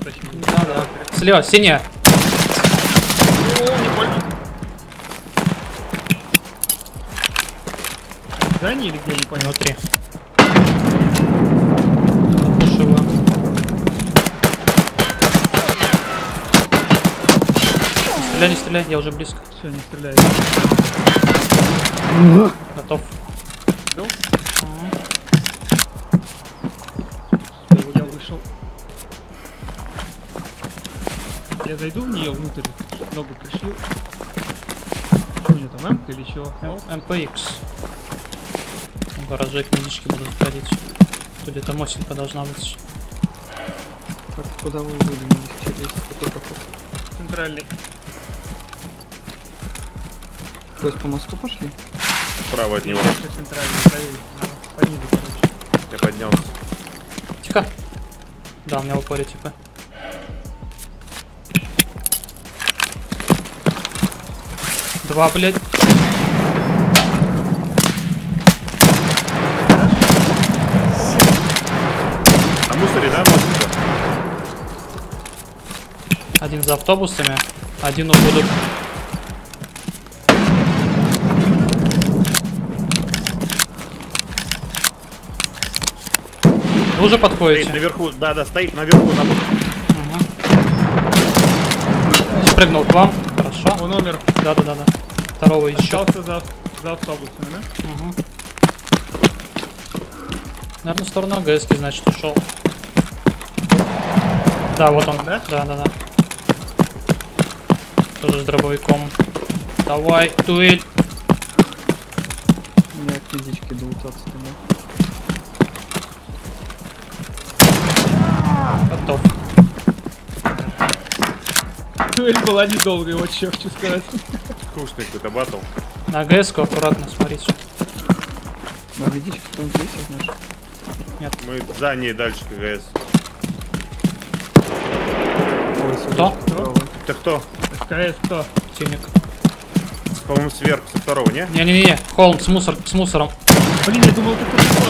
вытащили. Да. Слева, синяя. О, не больно. В здании или где, не понял. Внутри. Пушила. Стреляй, не стреляй, я уже близко. Все, не стреляет. Готов. Идём? Я вышел. Я зайду в нее внутрь, ногу пришью. Что у нее там, МК или чего? МПХ. В гараже книжечки будут ходить. Тут где-то мосинка должна быть. Так, куда мы выдвинулись? Через какой проход? Центральный. То есть по мосту пошли? Справа от него. Центральный, правее. Понизу, короче. Я поднялся. Тихо. Да, у меня в упоре типа. Два, блядь. На мусоре, да, мостика? Один за автобусами, один у будок. Вы уже подходите? Стоит наверху, да, стоит наверху. Спрыгнул к вам. Хорошо. Он номер. Да. Второго еще. Остался за автобусами, да? Угу. Наверное, в сторону АГС, значит, ушел. Да, вот он. Да? Да. Тоже с дробовиком. Давай, дуэль. У меня физички долутаться тогда. Готов. Дуэль была недолгой, вот что хочу сказать. Скучный какой-то батл. На АГС-ку аккуратно смотрите. А видишь, кто-нибудь есть, знаешь? Мы за ней дальше КГС. Ой, Кто? Это кто? СКС кто? Тюник. По-моему, сверху, со второго, не? Не-не-не, Холм с мусором. Блин, я думал, это кто?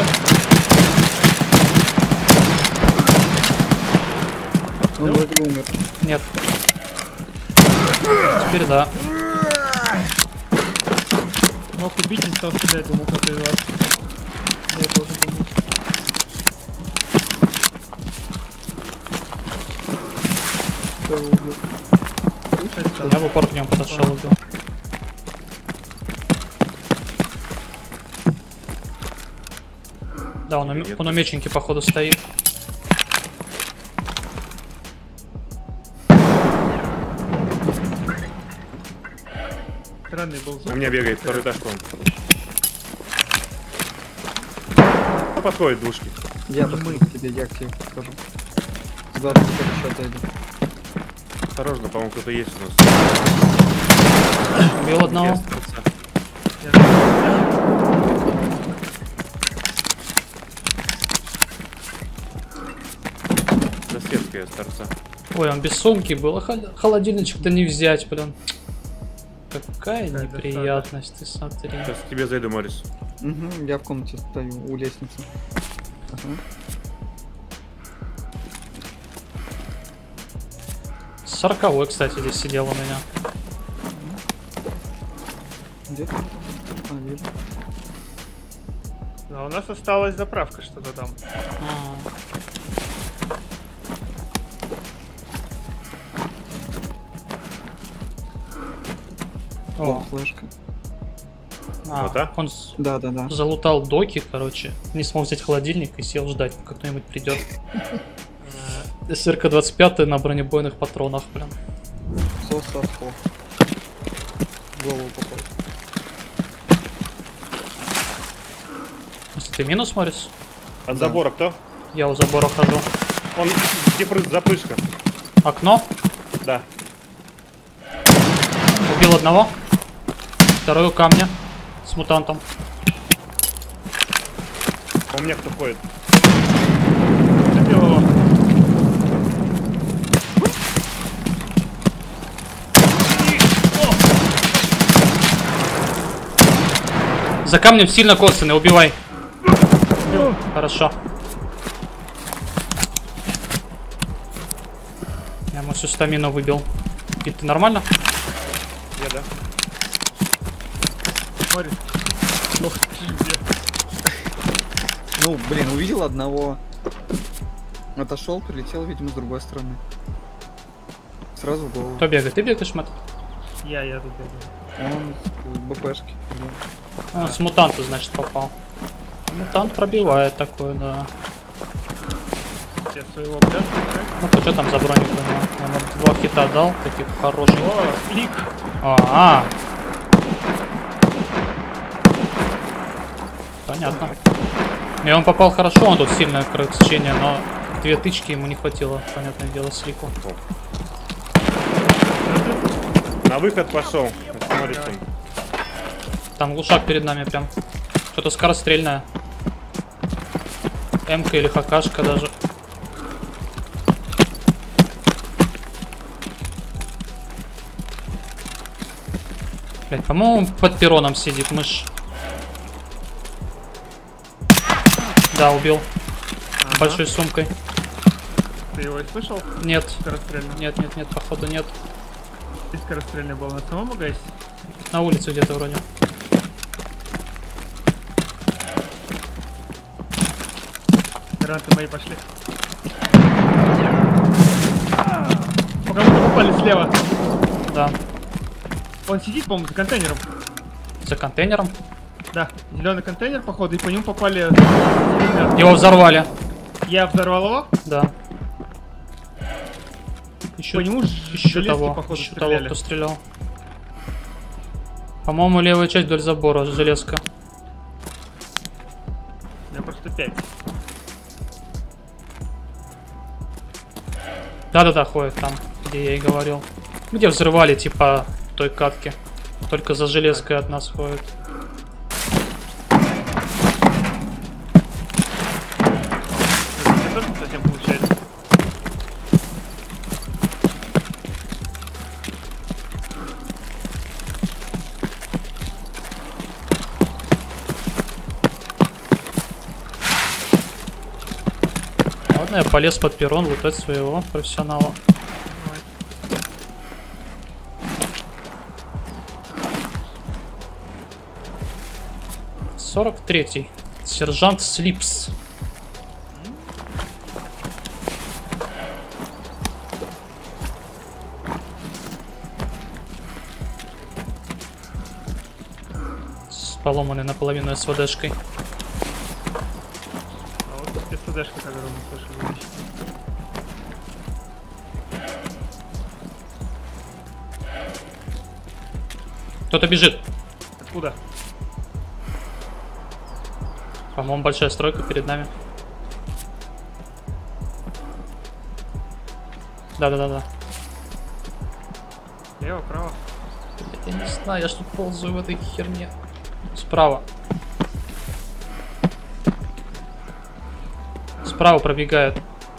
Он вроде умер. Нет. Теперь да. Мог убить, не стал стрелять, думал, кто-то из вас. Я тоже думал. Кто его убил? Я в упор к нему подошел, убил. Да, он на меченьке, походу, стоит. Странный был У звук. меня бегает второй этаж, по-моему. Подходит двушки. Я подходу к тебе, я к тебе подхожу. Сюда еще отойду. Осторожно, по-моему, кто-то есть у нас. Убил одного. Есть торца. Соседская с торца. Ой, он без сумки был, а холодильничек-то не взять, блин. Какая неприятность, ты смотри. Сейчас к тебе зайду, Морис. Угу, я в комнате стою, у лестницы. Ага. 40-й, кстати, здесь сидел у меня. Где ты? А, вижу. А у нас осталась заправка что-то там. О, флешка. Вот, а? Он Да. залутал доки, короче. Не смог взять холодильник и сел ждать, пока кто-нибудь придет. СРК 25 на бронебойных патронах, блин. Сосо. Голову попал. Если ты минус, Морис? От забора кто? Я у забора хожу. Он запрыжка. Окно. Да. Убил одного. Второй у камня. С мутантом. У меня кто ходит? Забил его. За камнем сильно косвенный, убивай. Хорошо. Я ему всю стамину выбил. И ты нормально? Я, да. Смотри. Ох, ты где? Ну, блин, увидел одного. Отошел, прилетел, видимо, с другой стороны. Сразу в голову. Кто бегает? Ты бегаешь, Мэтт? Я тут бегаю. Он с БПшки. Он с мутанта, значит, попал. Мутант пробивает такое, да. Я своего пляжа. Ну, ты что там за броник? Он вот 2 хита дал, таких хороших. О, флик. Понятно. И он попал хорошо, он тут сильное кровотечение, но 2 тычки ему не хватило, понятное дело, слику. На выход пошел. Смотрите. Там глушак перед нами прям. Что-то скорострельное. МК или ХКшка даже. Блять, по-моему, под перроном сидит мышь. Да, убил. Ага. Большой сумкой. Ты его и слышал? Нет. Скорострельный. Нет, походу нет. Ты скорострельный был на самом магазе? На улице где-то вроде. Гранаты мои пошли. По кому-то попали слева. Да. Он сидит, по-моему, за контейнером. За контейнером. Да, зеленый контейнер, походу, и по нему попали. Его взорвали. Я взорвал его. Да. По Еще нему железки, походу, еще того, стреляли. кто стрелял. По-моему, левая часть вдоль забора, железка. У меня просто 5. Да-да-да, ходит там, где я и говорил. Где взрывали, типа, той катки. Только за железкой от нас ходит. Это тоже не совсем получается. Ладно, я полез под перрон лутать своего профессионала. 43-й. Сержант Слипс. С поломанной наполовину СВДшкой. А вот тут СДшка, которую мы слышали. Кто-то бежит. Откуда? По-моему, большая стройка перед нами. Да. Лево, право. Я не знаю, я что ползаю в этой херне. Справа. Справа пробегает.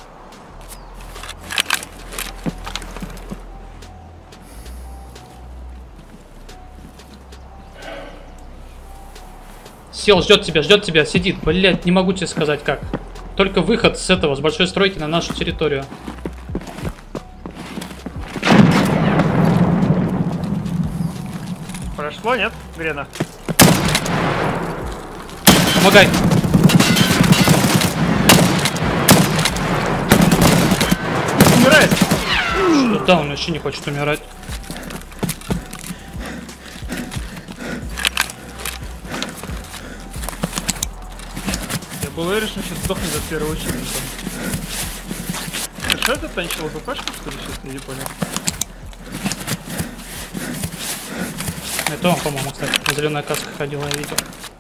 Сел, ждет тебя, сидит. Блять, не могу тебе сказать как. Только выход с этого, с большой стройки на нашу территорию. Прошло, нет? Грена. Помогай. Умирает! Да, он вообще не хочет умирать. Я был уверен, что сейчас сдохнет от первого очереди. Ты что это танчил ЛПшку, что ли, сейчас? Я не понял. Это он, по-моему, кстати. Зеленая каска ходила, я видел.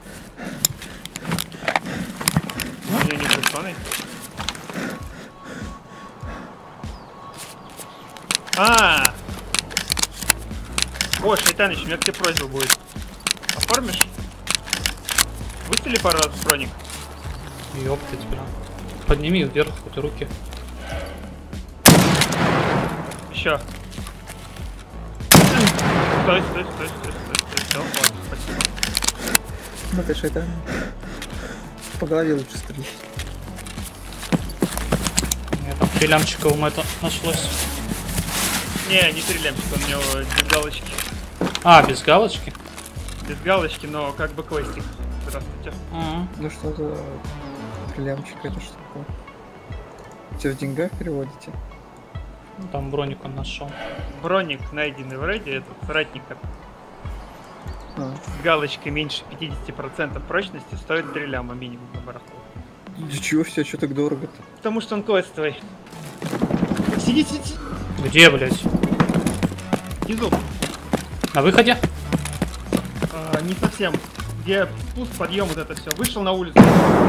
Не красный. О, Шайтаныч, у меня к тебе просьба будет. Оформишь? Выстрели пару раз в броник. Ёптать, бля. Подними вверх хоть руки. Еще. Стой. Все, ладно, спасибо. Ну ты шайтан. По голове лучше стрелять. У меня там 3 лямчика у Мэтта нашлось. Не стреляемся, он у него без галочки. А, без галочки? Без галочки, но как бы квестик. Здравствуйте. Ну что за клямчик, это что такое? Все в деньгах переводите? Ну, там броник он нашел. Броник, найденный в рейде, этот ратника. А. С галочкой меньше 50% прочности стоит 3 ляма минимум на барахло. Ничего себе, что так дорого-то? Потому что он квестовый. Сиди. Где, блядь? Внизу. На выходе? Не совсем. Где спуск, подъем, вот это все. Вышел на улицу.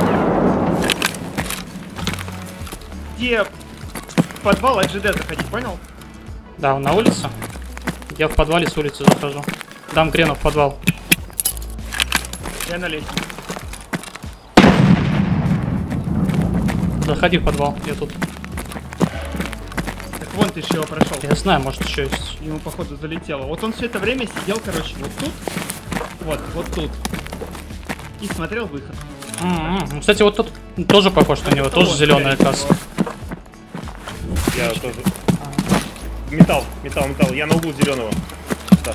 Где в подвал от ЖД заходить, понял? Да, он на улице. Я в подвале с улицы захожу. Дам грену в подвал. Я на лестнице. Заходи в подвал, я тут. Так вон ты еще прошел. Я знаю, может еще есть. Ему походу залетело. Вот он все это время сидел, короче, вот тут. Вот тут. И смотрел выход. Ну, кстати, вот тут тоже похож на него, тоже зеленая каска. Я тоже. Металл. Я на углу зеленого. Да.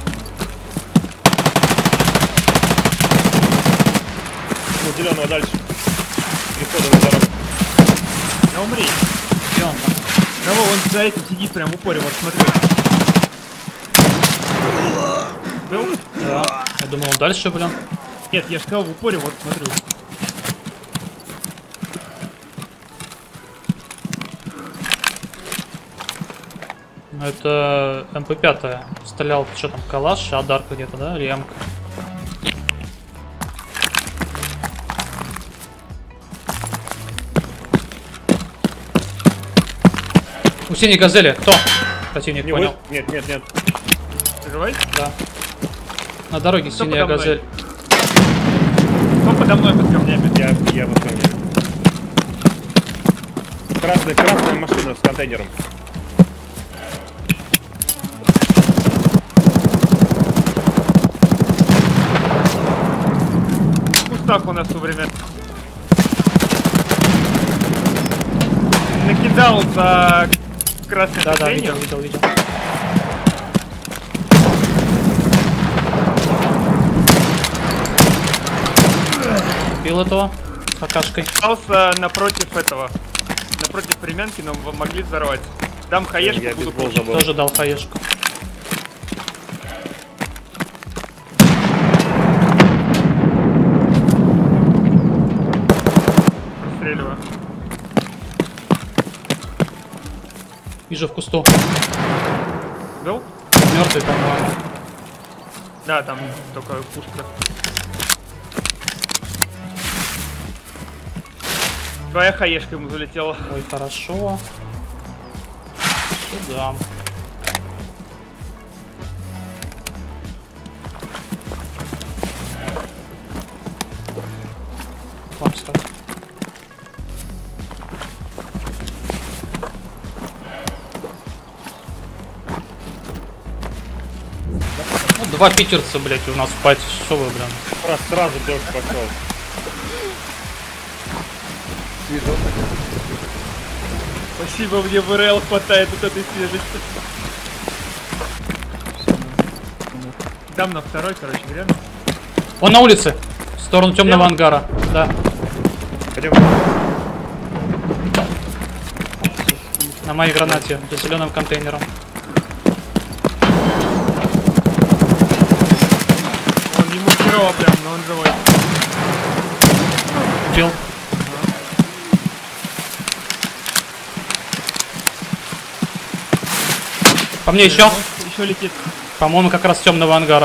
Ну, зеленого дальше. Перехода на дорогу. Да умри. Где он там? Кого он за этим сидит прям в упоре, вот смотрю. Был? Да. Я думал, он дальше, блин. Нет, я же сказал в упоре, вот смотрю. Ну, это МП5. Стрелял, что там, калаш, адарка где-то, да? Или ямка? У синей газели. Кто? Противник, Не, понял. Нет. Живой? Да. На дороге Кто синяя подо мной? газель. Кто подо мной под камнями? Я вот ко мне. Красная машина с контейнером. Пустак у нас у времен. Накидал за красный Да, контейнер. видел. Бил этого хакашкой. Остался напротив этого. Напротив примянки, но могли взорвать. Дам хаешку, Я буду бейсбол пушить. забыл. Тоже дал хаешку. Стреливаю. Вижу в кусту. Был? Мертвый, по-моему. Да, там только пушка. Твоя хаешка ему залетела. Ой, хорошо. Сюда. Вам ставь. Ну, два питерца, блять, у нас в пати. Что вы, блин? Сразу дождь пошел. Свежо. Спасибо, мне в РЛ хватает вот этой свежести. Дам на второй, короче, гряну. Он на улице. В сторону темного ангара. Да. Пойдем. На моей гранате. За зеленым контейнером. Он ему херово прям, но он живой. Бил. По мне еще. Еще летит. По-моему, как раз с темного ангара.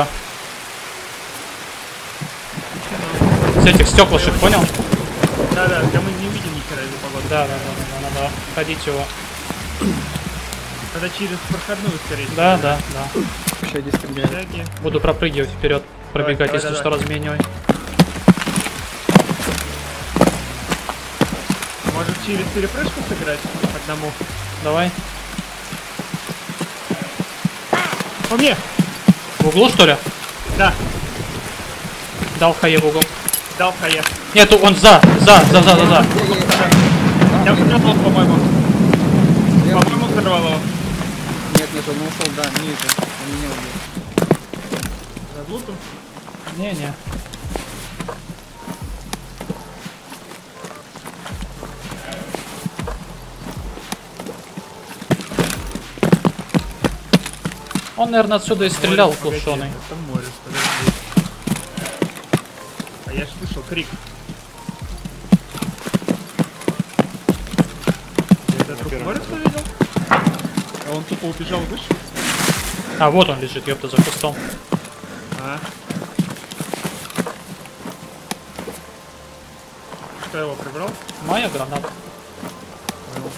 С этих стеклышек, понял? Да, да мы не увидим ни хера из-за погоды. Да, надо ходить его. Тогда через проходную, скорее всего. Да. Щади стреляет. Шаги. Буду пропрыгивать вперед, пробегать, Давай, если что, давай. разменивай. Может через перепрыжку сыграть одному? Давай. По мне! В углу, что ли? Да, Дал хае в угол. дал хае. Нет, он за. Я взорвал, по-моему. Я- По-моему, взорвал его. Нет, он Он ушел, да, ниже. Он меня убил. Заглупим. Не-не. Он, наверное, отсюда и стрелял, Погоди, кушеный. это Морис, подожди. А я ж слышал крик. Это труп первом Морриса видел? А он тупо убежал выше? А, вот он лежит, ёпта, за кустом. А. Кто его прибрал? Моя граната. Понял.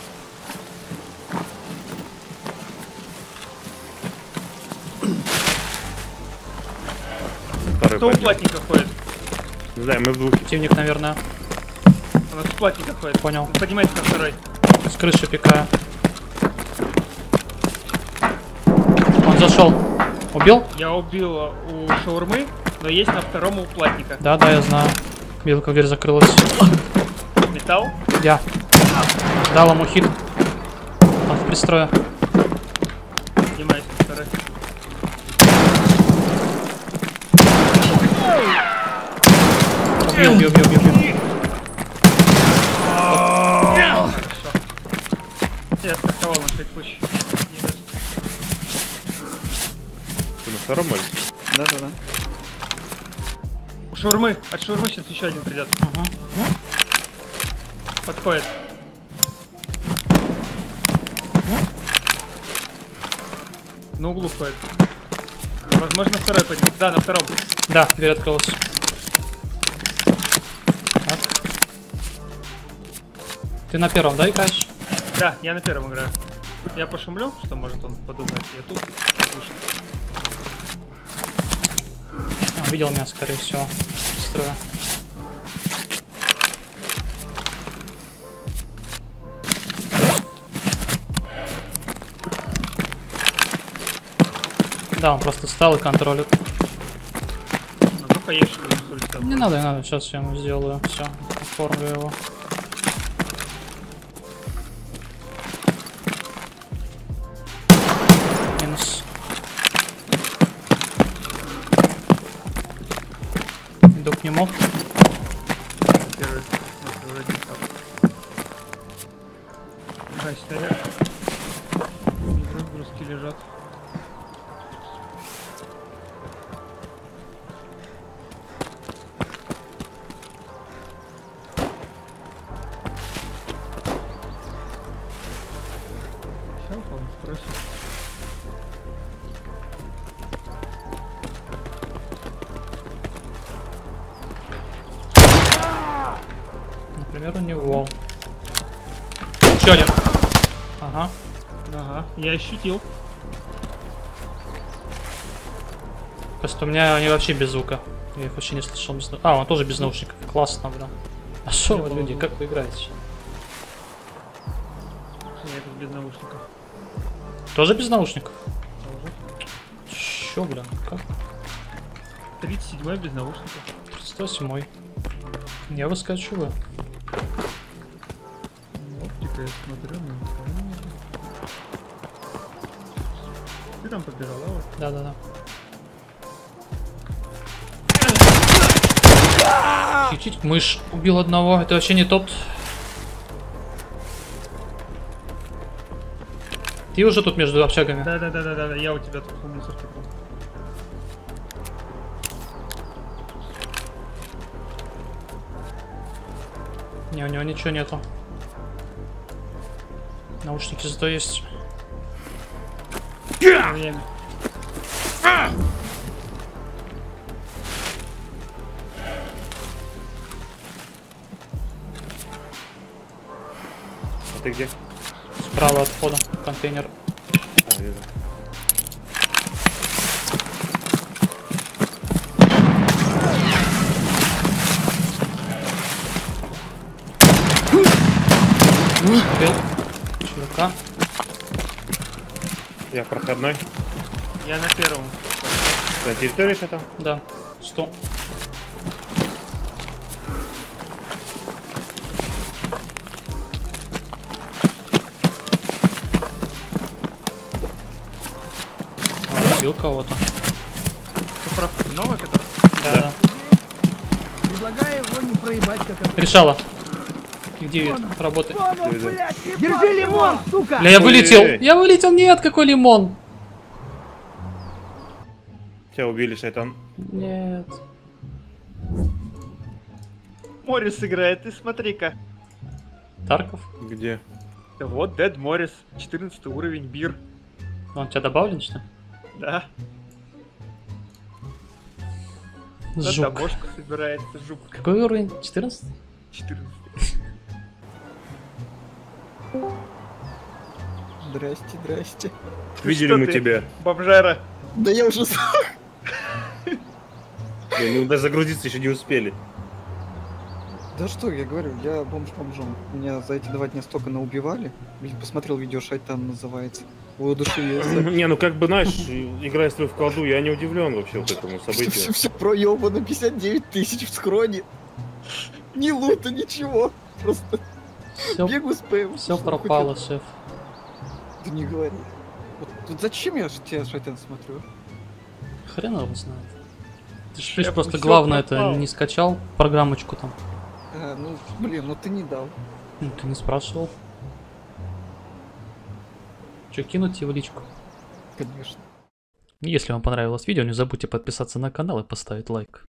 Второй Кто у поднял. платника ходит? Не знаю, мы в двух. Противник, наверное. У нас у платника ходит. Понял. Он поднимается на второй. С крыши пикаю. Он зашел. Убил? Я убил у шаурмы, но есть на втором у платника. Да, да, я знаю. Видел, как дверь закрылась. Металл? Я. Дал ему хит. Он в пристрое. Поднимаюсь на второй. Убил, убил, убил, убил. Хорошо. Я страховал на всякий случай. Не даст. Ты на втором море? Да-да-да. У шаурмы. От шаурмы сейчас еще один придет. Ага. Подходит. На углу ходит. Возможно, второй поднимет. Да, на втором. Да, дверь открылась. Так. Ты на первом, да, играешь? Да, я на первом играю. Я пошумлю, что может он подумает. Я тут. Слушай. А, видел меня, скорее всего. Пристрое. Да, он просто встал и контролит. Ну, только есть что ли, Не надо, не надо, сейчас я ему сделаю. Все, оформлю его. Минус. Иду к нему. Первый. Вот, вроде так. Ага, стоят. Грузки лежат. Сейчас он спросит. Например, у него. Еще один. Ага. Ага, я ощутил. Просто у меня они вообще без звука. Я их вообще не слышал. Без... А, он тоже без наушников. Классно, бля. А что вы, люди, как вы играете? Я тут без наушников. Тоже без наушников? Тоже. Чё, бля, как? 37-й без наушников. 107-й. Я выскочу, вы. Оптика, я смотрю, но никого не вижу. Ты там побежала, вот. Да-да-да. Чуть-чуть мышь убил одного. Это вообще не тот. Ты уже тут между общагами? Да, я у тебя тут в мусорке был. Не, у него ничего нету. Наушники зато есть. Время. А ты где? Справа от входа. Контейнер. А, вижу. Убил. Чувака. Я проходной. Я на первом. На территории что там? Да. 100. Убил кого-то. Поправка новая, которая? Да. Предлагаю его не проебать, как Решала. Где работает? Держи лимон, сука! Бля, я вылетел! Ой-ой-ой. Я вылетел! Нет, какой лимон! Тебя убили, шайтан. Нет. Моррис играет, ты смотри-ка. Тарков? Где? Да вот, Дед Моррис, 14 уровень, бир. Он тебя добавлен, что ли? Да. На Жук. домошку собирается, жук. Какой уровень? 14? 14. Здрасте, здрасте. Видели Что мы ты, тебя. бомжара. Да я уже Мы даже загрузиться еще не успели. Да что, я говорю, я бомж бомжом. Меня за эти 2 дня столько наубивали. Блин, посмотрел видео, Шайтан называется. Воодушевился. Не, ну как бы, знаешь, играя с тобой в колду, я не удивлен вообще вот этому событию. Все проебано, 59 тысяч в схроне. Ни лута, ничего. Просто Все, бегу с ПМ. все пропало, шеф. Да не говори. Вот зачем я же тебя, Шайтан, смотрю? Хрен его знает. Ты Шеф, ж просто всё главное это пропало. не скачал программочку там. Ну, блин, ну ты не дал. Ну, ты не спрашивал. Че, кинуть тебе в личку? Конечно. Если вам понравилось видео, не забудьте подписаться на канал и поставить лайк.